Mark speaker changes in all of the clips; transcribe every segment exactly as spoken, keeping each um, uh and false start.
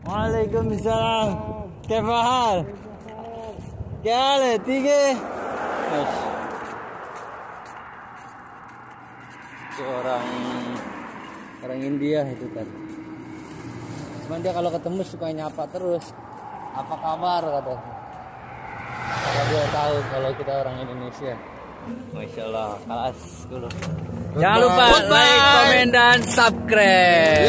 Speaker 1: Waalaikumsalam. Kaifa hal? Kya hal hai? Theek hai? Bas. Itu orang orang India itu kan. Cuman dia kalau ketemu suka nyapa terus. Apa kabar kata. Kalau dia tahu kalau kita orang Indonesia. Masya Allah, kelas dulu. Jangan lupa like, komen, dan subscribe.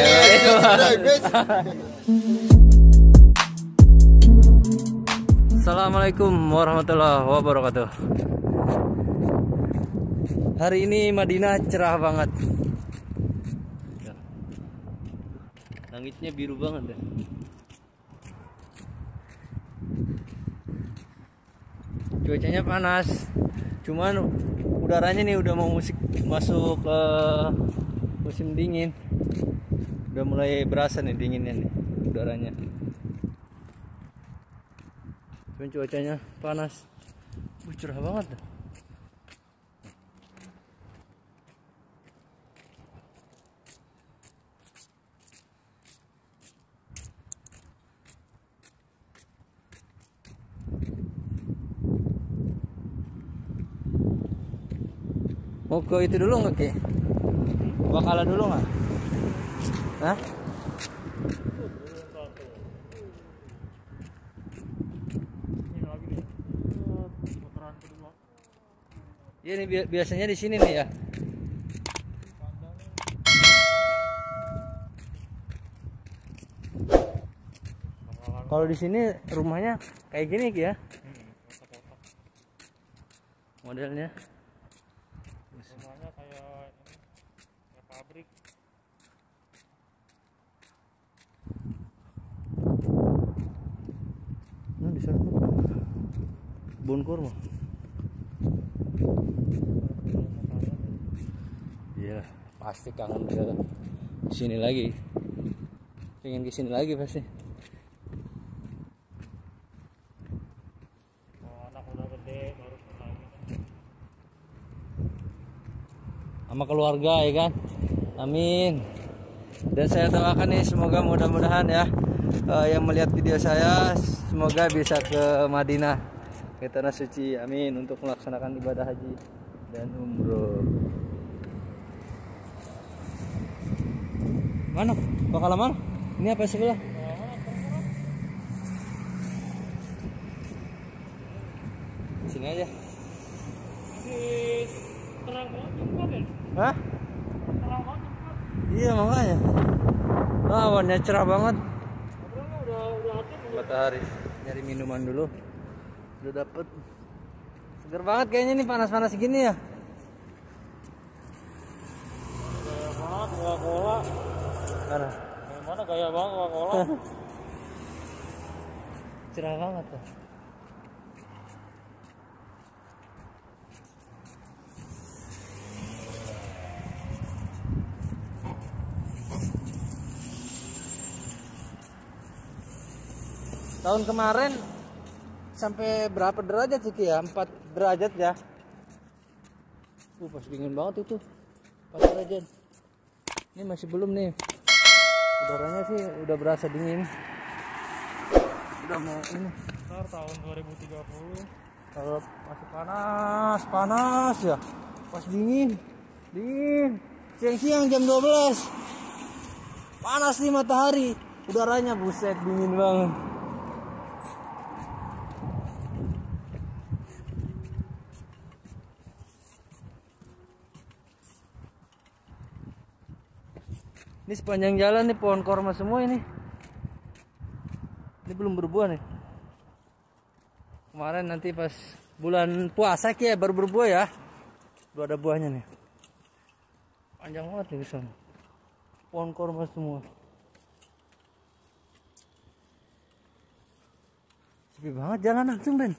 Speaker 1: Assalamualaikum warahmatullahi wabarakatuh. Hari ini Madinah cerah banget. Langitnya biru banget ya. Cuacanya panas. Cuman udaranya nih udah mau musik masuk ke musim dingin. Udah mulai berasa nih dinginnya nih udaranya. Cuman cuacanya panas. Wih, cerah banget. Mau ke itu dulu nggak Ki? Bakala dulu nggak? Hah? Iya nih biasanya di sini nih ya. Kalau di sini rumahnya kayak gini ya. Modelnya.
Speaker 2: Rumahnya kayak ini, kayak pabrik.
Speaker 1: Nah, di sana kebun kurma. Iya, pasti kangen ke sini lagi. Pengen ke sini lagi pasti.
Speaker 2: Oh, anak udah gede baru lagi.
Speaker 1: Sama keluarga ya kan, amin. Dan saya doakan nih semoga mudah-mudahan ya uh, yang melihat video saya semoga bisa ke Madinah, ke tanah suci, amin, untuk melaksanakan ibadah haji dan umroh. Mana bakal mana? Ini apa sebelah? Sini aja.
Speaker 2: Terang banget jemput ya?
Speaker 1: Hah?
Speaker 2: Terang banget jemput.
Speaker 1: Iya makanya. Ah, awannya cerah banget.
Speaker 2: Udah udah aktif.
Speaker 1: Matahari. Nyari minuman dulu. Udah dapet. Seger banget kayaknya nih panas-panas gini ya.
Speaker 2: Gaya banget Coca-Cola.
Speaker 1: Mana?
Speaker 2: Gimana gaya banget Coca-Cola?
Speaker 1: Cerah banget tuh. Tahun kemarin sampai berapa derajat sih ya? empat derajat ya. Uh, pas dingin banget itu. empat derajat. Ini masih belum nih. Udaranya sih udah berasa dingin. Udah mau ini.
Speaker 2: Ntar tahun dua ribu tiga puluh.
Speaker 1: Kalau masih panas, panas ya. Pas dingin. Dingin. Siang-siang jam dua belas. Panas nih matahari. Udaranya buset dingin banget. Ini sepanjang jalan nih pohon korma semua ini. Ini belum berbuah nih. Kemarin nanti pas bulan puasa ya baru berbuah ya. Udah ada buahnya nih. Panjang banget nih sana. Pohon korma semua. Sepi banget jalan langsung Ben.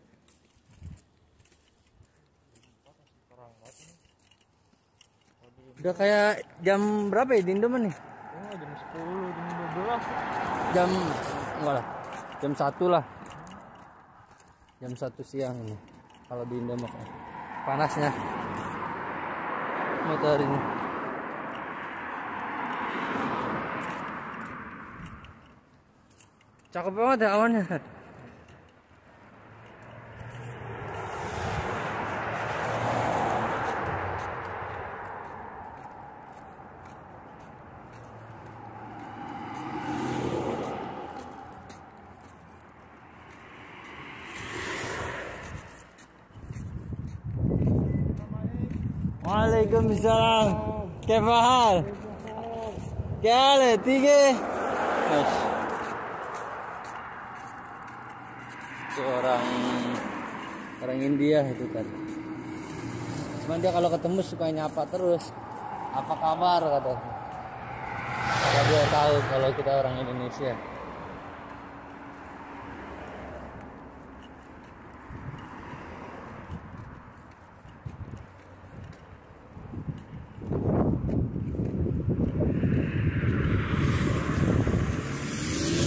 Speaker 1: Udah kayak jam berapa ya di Indomaret nih?
Speaker 2: Oh, jam sepuluh, jam dua belas.
Speaker 1: Jam enggak lah. Jam satu lah. Jam satu siang ini. Kalau di Indomaret. Panasnya. Mataharinya. Cakep banget ya awannya. Waalaikumsalam. Kaifa hal? क्या हाल है? ठीक है. Itu orang orang India itu kan. Cuman dia kalau ketemu suka nyapa terus. Apa kabar kata. Karena dia tahu kalau kita orang Indonesia.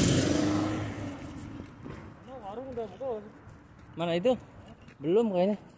Speaker 2: Warung udah buka.
Speaker 1: Mana itu? Belum kayaknya.